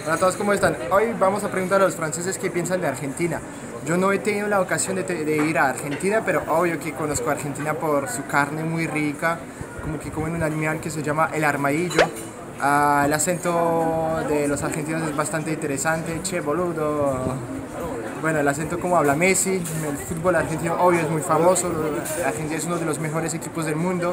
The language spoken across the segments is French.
Hola a todos, ¿cómo están? Hoy vamos a preguntar a los franceses qué piensan de Argentina. Yo no he tenido la ocasión de ir a Argentina, pero obvio que conozco a Argentina por su carne muy rica, como que comen un animal que se llama el armadillo. El acento de los argentinos es bastante interesante, che boludo. Bueno, el acento como habla Messi, el fútbol argentino obvio es muy famoso, Argentina es uno de los mejores equipos del mundo.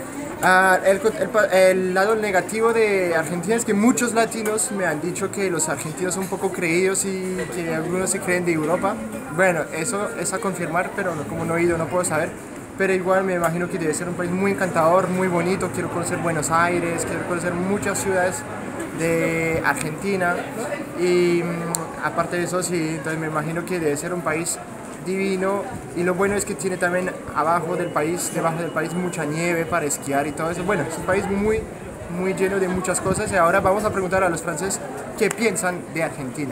El lado negativo de Argentina es que muchos latinos me han dicho que los argentinos son un poco creídos y que algunos se creen de Europa. Bueno, eso es a confirmar, pero como no he ido no puedo saber. Pero igual me imagino que debe ser un país muy encantador, muy bonito. Quiero conocer Buenos Aires, quiero conocer muchas ciudades de Argentina. Y aparte de eso, sí, entonces me imagino que debe ser un país divino, y lo bueno es que tiene también debajo del país, mucha nieve para esquiar y todo eso. Bueno, es un país muy lleno de muchas cosas, y ahora vamos a preguntar a los franceses qué piensan de Argentina.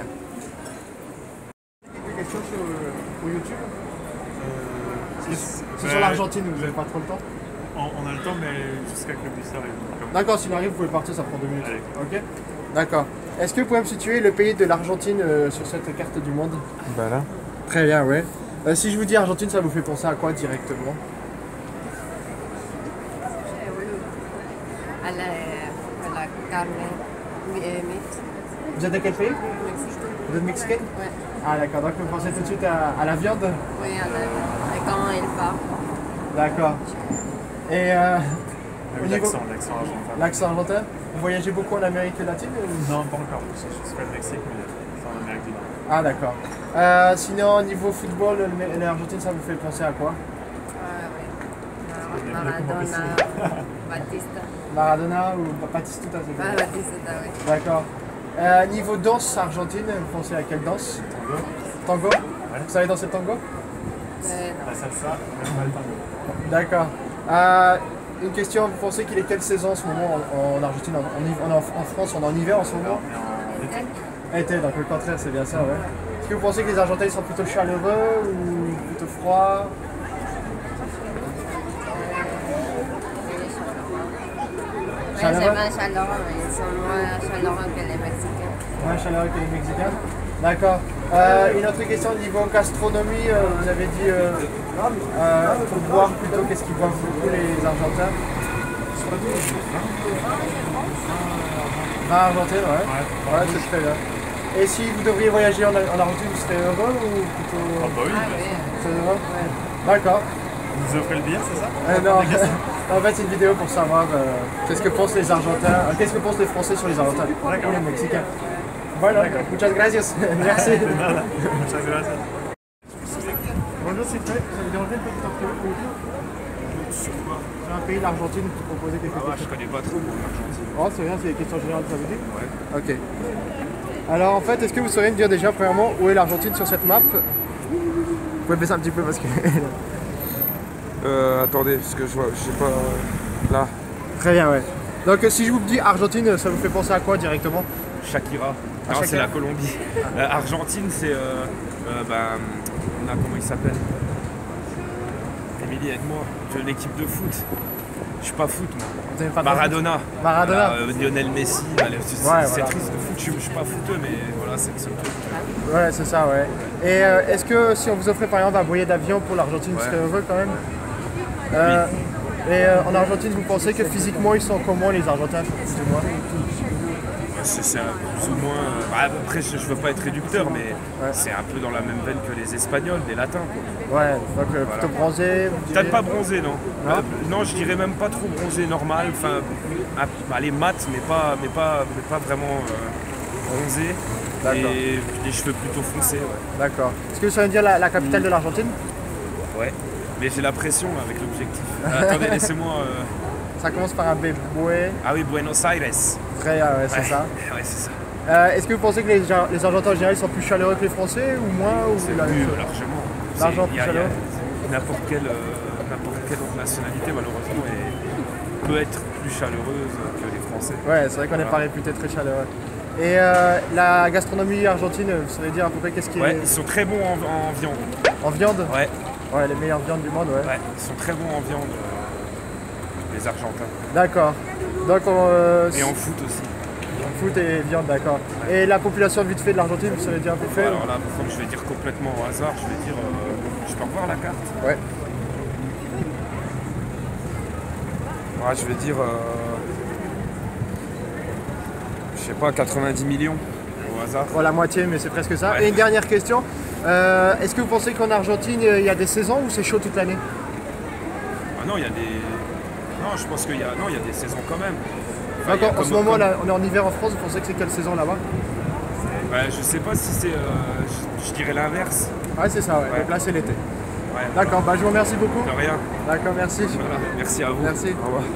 C'est sur l'Argentine, vous n'avez pas trop le temps? On a le temps, mais jusqu'à que le bus arrive. D'accord, s'il arrive, vous pouvez partir, ça prend 2 minutes. Allez. Ok. D'accord. Est-ce que vous pouvez me situer le pays de l'Argentine sur cette carte du monde? Bah là. Très bien, ouais. Si je vous dis Argentine, ça vous fait penser à quoi directement? À la carne mixte. Vous êtes de quel pays? Mexique. Vous êtes mexicaine? Ouais. Ah d'accord, donc vous pensez tout de suite à la viande? Oui, et quand il part. D'accord. Et au niveau... L'accent argentin. L'accent argentin? Vous voyagez beaucoup en Amérique latine ou... Non, pas encore. Je suis pas le Mexique, mais c'est en Amérique du Nord. Ah d'accord. Sinon, au niveau football, l'Argentine, ça vous fait penser à quoi? Oui. Maradona, Batista. Maradona ou Batistuta, c'est Ah, quoi? Batista, oui. D'accord. Niveau danse argentine, vous pensez à quelle danse? Tango. Tango? Ouais. Vous savez danser tango? Non. La salsa, même pas le tango. D'accord. Une question, vous pensez qu'il est quelle saison en ce moment en Argentine? En France, on est en hiver en ce moment? En été. Été, donc le contraire, c'est bien ça, ouais. Est-ce que vous pensez que les Argentins sont plutôt chaleureux ou plutôt froids? C'est moins chaleureux, mais ils sont moins chaleureux que les Mexicains. Moins chaleureux que les Mexicains? D'accord. Une autre question au niveau gastronomie, vous avez dit pour boire plutôt, qu'est-ce qu'ils boivent beaucoup les Argentins? Ah, Argentine, ouais. Ouais, c'est très bien. Et si vous devriez voyager en Argentine, vous serez heureux ou plutôt... Ah bah oui. Ah oui. Vous serez heureux? D'accord. Vous offrez le billet, c'est ça? Non, en fait c'est une vidéo pour savoir qu'est-ce que pensent les Argentins, qu'est-ce que pensent les Français sur les Argentins ou les Mexicains. Voilà, muchas gracias. Merci. Muchas gracias. Bonjour, c'est Fred, ça vous dérangerait une petite interview pour YouTube? C'est un pays, l'Argentine, pour poser des questions. Ah, je connais pas trop l'Argentine. Oh, c'est rien, c'est des questions générales, ça vous dit? Ouais. Ok. Alors en fait, est-ce que vous sauriez me dire déjà premièrement où est l'Argentine sur cette map? Vous pouvez baisser un petit peu parce que... Attendez, parce que je vois, je sais pas. Là. Très bien, ouais. Donc si je vous dis Argentine, ça vous fait penser à quoi directement? Shakira. Ah, Non, c'est Shakira. la Colombie. Argentine, c'est. On a comment il s'appelle? Émilie, aide-moi. L'équipe de foot. Je suis pas foot, moi. Vous avez pas de- Maradona. Maradona. Lionel Messi. C'est voilà. triste de foot. Je suis pas footeux, mais voilà, c'est le seul truc. Ouais, c'est ça, ouais. Et est-ce que si on vous offrait par exemple un billet d'avion pour l'Argentine, vous Ouais. serez heureux quand même? Et en Argentine, vous pensez que physiquement ils sont comment les Argentins, plus ou moins? C'est plus ou moins. Après, je veux pas être réducteur, mais Ouais. c'est un peu dans la même veine que les Espagnols, les Latins, quoi. Ouais, donc plutôt bronzé. vous Peut-être diriez? pas bronzé, non. Non. Non, je dirais même pas trop bronzé, normal. Enfin, les mat, mais pas vraiment bronzé. D'accord. Et les cheveux plutôt foncés. Ouais. D'accord. Est-ce que vous savez me dire la capitale de l'Argentine? Ouais. Mais j'ai la pression avec l'objectif. Attendez, laissez-moi. Ça commence par un B. Ah oui, Buenos Aires. Très, ouais, c'est Ouais. ça. Ouais, c'est ça. Est-ce que vous pensez que les Argentins en général sont plus chaleureux que les Français ou moins ou C'est la même plus chose? largement. Largement Il y a- plus il y a chaleureux. N'importe quelle autre nationalité, malheureusement, peut être plus chaleureuse que les Français. Ouais, c'est vrai qu'on est pas Voilà. réputé très chaleureux. Et la gastronomie argentine, vous savez dire à peu près qu'est-ce qui Ouais, est ils sont très bons en viande. en viande? Ouais, Ouais, les meilleures viandes du monde, ouais. ouais, ils sont très bons en viande, les Argentins. D'accord. Donc Et en foot aussi. en Foot et viande, d'accord. Et la population vite fait de l'Argentine, vous savez dire un peu fait? Alors là, par contre, je vais dire complètement au hasard, je vais dire... je peux revoir la carte? Ouais. Ouais, je vais dire... je sais pas, 90 millions. Au hasard. Bon, la moitié, mais c'est presque ça. Ouais. Et une dernière question. Est-ce que vous pensez qu'en Argentine, il y a des saisons ou c'est chaud toute l'année? Ah non, il y a des... Non, je pense qu'il y a... Non, il y a des saisons quand même. Enfin, il y a D'accord, en comme- ce moment, comme- là, on est en hiver en France, vous pensez que c'est quelle saison là-bas? Ouais, je sais pas si c'est... je dirais l'inverse. Ouais, c'est ça, ouais. Ouais. Donc là, c'est l'été. Ouais. D'accord, bah, je vous remercie beaucoup. De rien. D'accord, merci. Voilà. Merci à vous. Merci. Au revoir.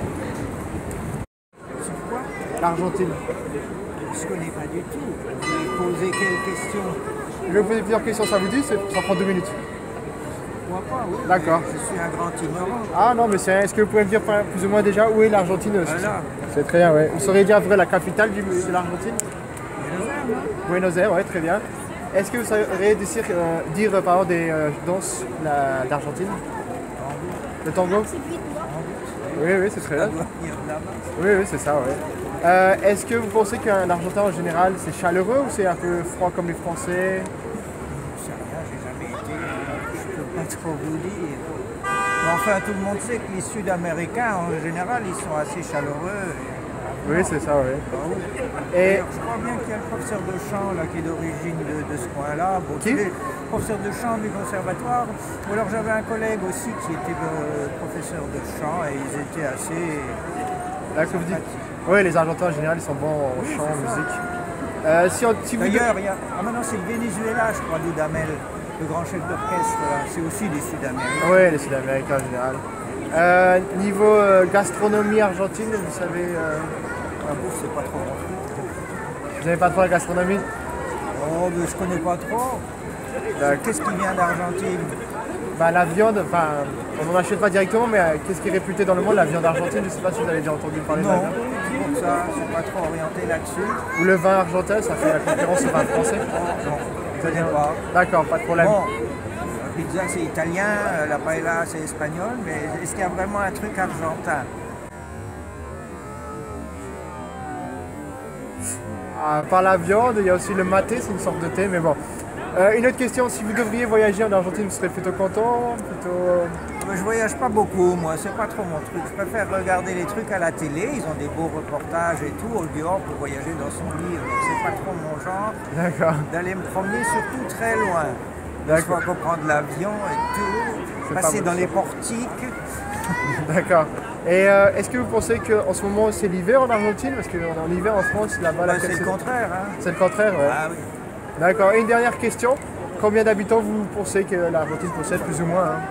L'Argentine. Je connais pas du tout. Vous poser quelles questions? Je vais vous poser plusieurs questions, ça vous dit? Ça prend 2 minutes. Moi pas, oui. D'accord. Je suis un grand ignorant. Ah non, mais est-ce que vous pouvez me dire plus ou moins déjà où est l'Argentine? Voilà. C'est très bien, ouais. Vous sauriez dire après la capitale de l'Argentine? Buenos Aires, ouais, très bien. Est-ce que vous sauriez dire par exemple des danses d'Argentine? Le tango? Oui, oui, c'est très bien. Oui, oui, c'est ça, ouais. Est-ce que vous pensez qu'un Argentin en général c'est chaleureux ou c'est un peu froid comme les Français? Je sais rien, j'ai jamais été. Je peux pas trop vous dire. Mais enfin, tout le monde sait que les Sud-Américains, en général, ils sont assez chaleureux. Oui, c'est ça, oui. Et D'ailleurs, je crois bien qu'il y a le professeur de chant là, qui est d'origine de ce coin-là. Bon, Qui? tous les professeurs de chant du conservatoire. Ou alors j'avais un collègue aussi qui était professeur de chant et ils étaient assez... là que vous dites, oui, les Argentins en général ils sont bons en chant, en musique. Si vous D'ailleurs, il y a... Ah maintenant c'est le Venezuela, je crois, Dudamel, le grand chef d'orchestre. Là. C'est aussi des Sud-Américains. oui, les Sud-Américains en général. Niveau gastronomie argentine, vous savez, La bouffe, c'est pas trop bon truc. vous n'avez pas trop la gastronomie? Oh, mais je connais pas trop. D'accord. Qu'est-ce qui vient d'Argentine? Bah, la viande, enfin, on n'en achète pas directement, mais qu'est-ce qui est réputé dans le monde? La viande argentine, je ne sais pas si vous avez déjà entendu parler de la Non, viande. c'est pour ça, c'est pas trop orienté là-dessus. Ou le vin argentin, ça fait la concurrence au vin français. Non, je connais pas. D'accord, pas de problème. Bon, la pizza c'est italien, la paella c'est espagnol, mais est-ce qu'il y a vraiment un truc argentin? Par la viande, il y a aussi le maté, c'est une sorte de thé, mais bon. Une autre question, si vous devriez voyager en Argentine, vous serez plutôt content, plutôt... Je voyage pas beaucoup, moi, c'est pas trop mon truc. Je préfère regarder les trucs à la télé, ils ont des beaux reportages et tout. Au dehors, pour voyager dans son lit, c'est pas trop mon genre. D'accord, D'aller me promener surtout très loin. D'accord. Soit prendre l'avion et tout, C'est passer pas dans bon, les portiques. d'accord. Et est-ce que vous pensez qu'en ce moment c'est l'hiver en Argentine? Parce qu'on est en hiver en France, là-bas, Bah, laquelle c'est le saison? contraire, hein. C'est le contraire, ouais. Ah oui. D'accord, et une dernière question. Combien d'habitants vous pensez que l'Argentine possède, plus ou moins hein?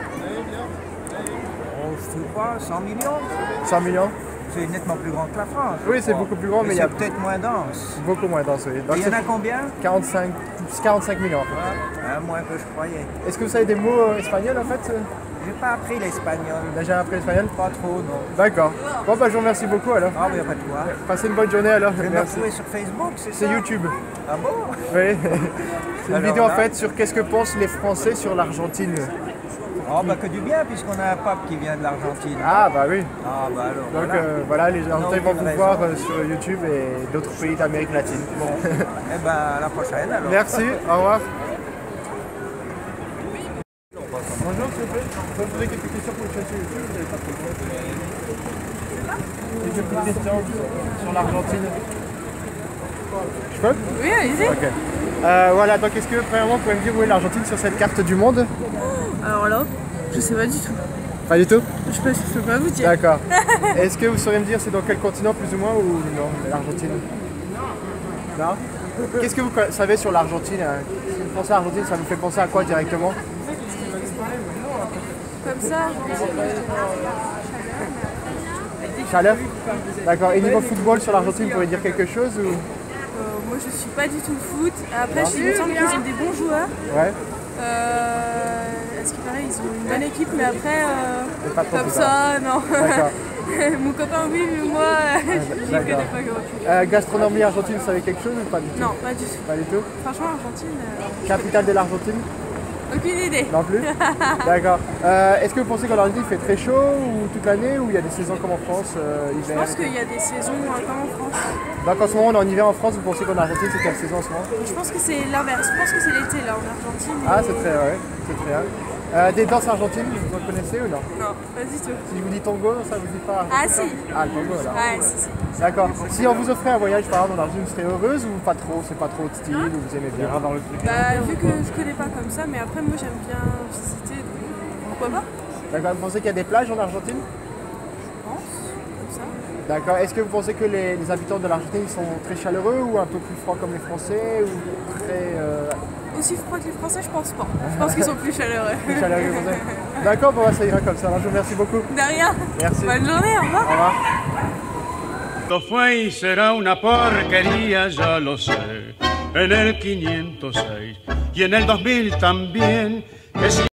Oh, je sais pas, 100 millions? 100 millions? C'est nettement plus grand que la France. Oui, je c'est crois. beaucoup plus grand, mais il y c'est a peut-être moins dense. beaucoup moins dense, oui. Donc Et il y en a c'est combien? 45 millions. en fait. Ah, moins que je croyais. Est-ce que vous savez des mots espagnols en fait? J'ai pas appris l'espagnol. Déjà appris l'espagnol? Pas trop, non. D'accord. Bon, bah je vous remercie beaucoup alors. Ah, mais pas de quoi. Passez une bonne journée alors. Je vais me Merci. retrouver sur Facebook, c'est ça? C'est YouTube. Ah bon? Oui. C'est une Alors vidéo en là- fait sur qu'est-ce que pensent les Français sur l'Argentine. Oh, bah que du bien, puisqu'on a un pape qui vient de l'Argentine. Ah bah oui. Ah, bah alors. Donc voilà. voilà, les Argentins vont aucune vous voir raison. sur YouTube et d'autres pays d'Amérique latine. Bon. Eh ben, à la prochaine alors. Merci, au revoir. Bonjour, s'il vous plaît. Je peux vous poser quelques questions pour le chat sur YouTube, vous n'avez pas trop le temps. Quelques petites questions sur l'Argentine. Je peux? Oui, allez-y. Ok. Voilà, donc est-ce que premièrement vous pouvez me dire où est l'Argentine sur cette carte du monde? Alors là, je sais pas du tout. Pas du tout? Je peux pas vous dire. D'accord. Est-ce que vous sauriez me dire c'est dans quel continent plus ou moins ou non, l'Argentine? Non. Qu'est-ce que vous savez sur l'Argentine hein? Si vous pensez à l'Argentine, ça vous fait penser à quoi directement? Comme ça, Chaleur? D'accord. Et niveau football sur l'Argentine, vous pouvez dire quelque chose ou... moi je suis pas du tout foot. Après, il me semble qu'ils ont des bons joueurs. Ouais. À ce qui paraît, ils ont une bonne équipe, mais après, C'est pas trop comme plus ça, non. D'accord. Mon copain, oui, mais moi, j'y connais d'accord. pas grand-chose. Gastronomie argentine, vous savez quelque chose ou pas du tout? Non, pas du tout. Pas du tout. Franchement, Argentine, Capitale de l'Argentine? Aucune idée. Non plus. D'accord. Est-ce que vous pensez qu'en Argentine il fait très chaud ou toute l'année ou il y a des saisons comme en France, Je hiver? pense qu'il y a des saisons comme en France. Donc en ce moment on est en hiver en France, vous pensez qu'en Argentine c'est quelle saison en ce moment? Je pense que c'est l'inverse. Je pense que c'est l'été là en Argentine. Ah c'est très ouais, c'est très bien. Des danses argentines, vous en connaissez ou non? Non, pas du tout. Si je vous dis tango, ça vous dit pas? Ah si. Ah le tango là. Ouais, si. D'accord. Si on vous offrait un voyage par exemple en Argentine, vous serez heureuse ou pas trop? C'est pas trop de style ou vous aimez bien? dans le truc. Bah, vu que je connais pas comme ça, mais après moi j'aime bien visiter, donc pourquoi pas? D'accord. Vous pensez qu'il y a des plages en Argentine? Je pense, comme ça. D'accord. Est-ce que vous pensez que les habitants de l'Argentine sont très chaleureux ou un peu plus froids comme les Français ou très Aussi froid que les Français, je pense pas. Je pense qu'ils sont plus chaleureux. plus chaleureux que les Français? D'accord, bon, ça ira comme ça. Alors, je vous remercie beaucoup. De rien. Merci. Bonne journée, au revoir. Au revoir. Esto fue y será una porquería, ya lo sé, en el 506 y en el 2000 también.